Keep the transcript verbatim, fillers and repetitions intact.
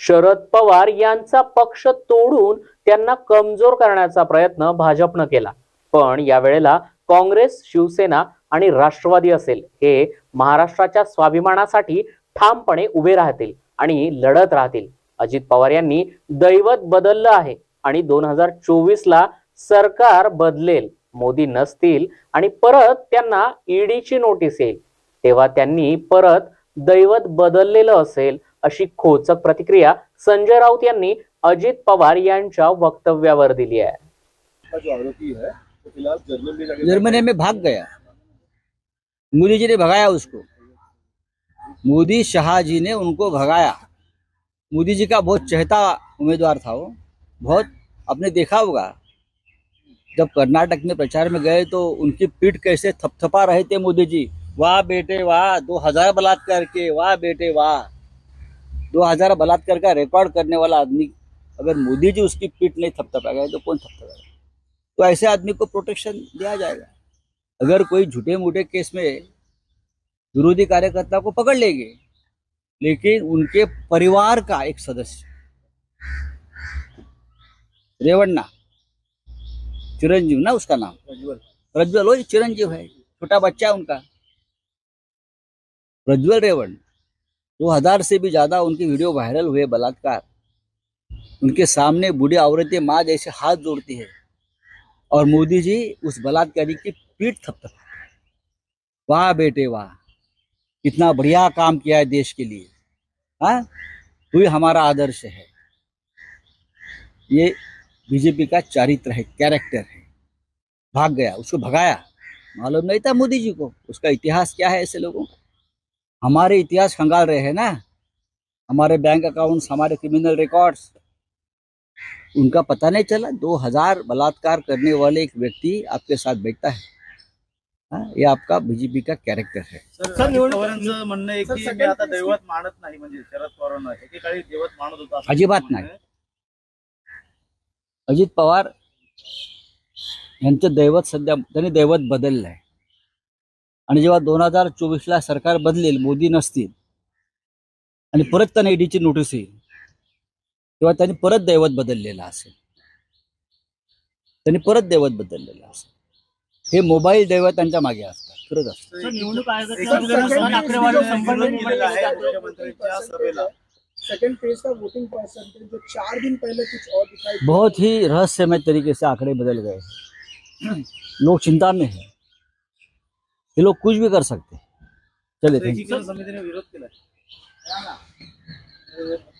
शरद पवार यांचा पक्ष तोडून त्यांना कमजोर करण्याचा प्रयत्न भाजपनं केला, पण यावेळेला काँग्रेस, शिवसेना आणि राष्ट्रवादी असेल हे महाराष्ट्राच्या स्वाभिमानासाठी ठामपणे उभे राहतील आणि लढत राहतील। अजित पवार यांनी दैवत बदललं आहे आणि दोन हजार चोवीस ला सरकार बदलेल, मोदी नसतील आणि परत त्यांना ईडीची नोटीस येईल, तेव्हा त्यांनी परत दैवत बदललेलं असेल अशी खोचक प्रतिक्रिया संजय राऊत यांनी अजित पवार यांच्या वक्तव्यावर दिली आहे। जो आरोपी है तो फिलहाल जर्मन में जाके जर्मनी में भाग गया। मोदी जी ने भगाया उसको। मोदी शाह जी ने उनको भगाया। मोदी जी का बहुत चहेता उम्मीदवार था वो। बहुत आपने देखा होगा जब कर्नाटक में प्रचार में गए तो उनकी पीठ कैसे थपथपा रहे थे मोदी जी। वाह बेटे वाह, दो हजार बलात्कार के, वाह बेटे वाह। दो हजार बलात्कार का रिकॉर्ड करने वाला आदमी अगर मोदी जी उसकी पीठ नहीं थपथपाएगा तो कौन थपथपाएगा? तो ऐसे आदमी को प्रोटेक्शन दिया जाएगा। अगर कोई झूठे मूठे केस में विरोधी कार्यकर्ता को पकड़ लेंगे, लेकिन उनके परिवार का एक सदस्य रेवन्ना, चिरंजीव ना उसका नाम, प्रज्वल प्रज्वल वही चिरंजीव है, छोटा बच्चा है उनका प्रज्वल रेवण। दो हजार से भी ज्यादा उनकी वीडियो वायरल हुए बलात्कार। उनके सामने बूढ़ी औरतें माँ जैसे हाथ जोड़ती है और मोदी जी उस बलात्कारी की पीठ थपथपा। वाह बेटे वाह, कितना बढ़िया काम किया है देश के लिए। हाँ, तू ही हमारा आदर्श है। ये बीजेपी का चारित्र है, कैरेक्टर है। भाग गया, उसको भगाया। मालूम नहीं था मोदी जी को उसका इतिहास क्या है। ऐसे लोगों को हमारे इतिहास खंगाल रहे हैं ना, हमारे बैंक अकाउंट्स, हमारे क्रिमिनल रिकॉर्ड्स, उनका पता नहीं चला। दो हजार बलात्कार करने वाले एक व्यक्ति आपके साथ बैठता है। हाँ, ये आपका बीजेपी का कैरेक्टर है। सर अजित पवारांचं म्हणणं आहे की मी आता दैवत मानत नाही, म्हणजे शरद पवारांना एकेकाळी दैवत मानत होता असं अजिबात नाही। अजित पवार यांचं दैवत सध्या त्यांनी दैवत बदललं आहे आणि जेव्हा दोन हजार चोवीस ला सरकार बदलेल, मोदी नसतील आणि परत त्यांना ईडीची नोटीस येईल, तेव्हा त्यांनी परत दैवत बदललेलं असेल। त्यांनी परत दैवत बदललेलं असेल। हे मोबाईल दैवत त्यांच्या मागे असतात, फिरत असतात। निवडणूक आयोगाच्या आकडेवारी संबंधित केलेला आहे मुख्यमंत्र्यांच्या सभेला। सेकंड फेज का वोटिंग परसेंटेज जो चार दिन पहले कुछ और दिखाई दिया। बहुत ही रहस्यमय तरीके से आंकड़े बदल गए। लोग चिंता में है, ये लोग कुछ भी कर सकते हैं। चलिए, एकीकरण समितीने विरोध केला।